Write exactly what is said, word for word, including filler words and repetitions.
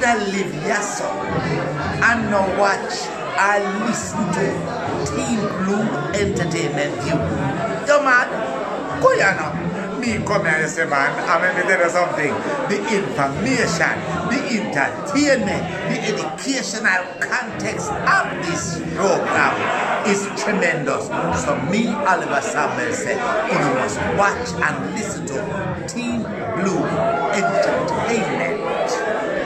I live yes and now watch I listen to Teamblue Entertainment You. Yo man, go ya now. Me come here and say man, I'm going to tell you something. The information, the entertainment, the educational context of this program is tremendous. So me, Oliver Samuel said, you must watch and listen to Teamblue Entertainment.